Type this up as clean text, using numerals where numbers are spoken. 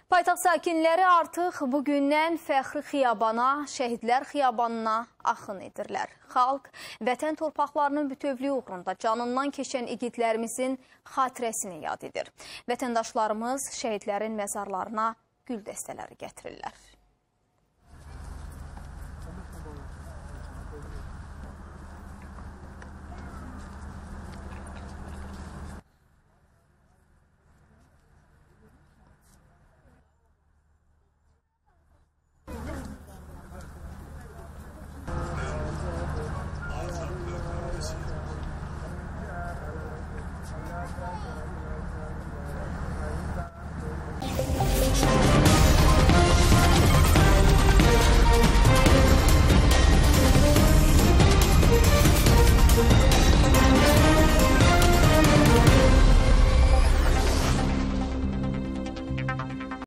Paytaxt sakinləri artıq bugündən Fəxri Xiyabana, Şəhidlər Xiyabanına axın edirlər. Xalq, vətən torpaqlarının bütövlüyü uğrunda canından keçən igidlərimizin xatirəsini yad edir. Vətəndaşlarımız şəhidlərin məzarlarına gül dəstələri gətirirlər.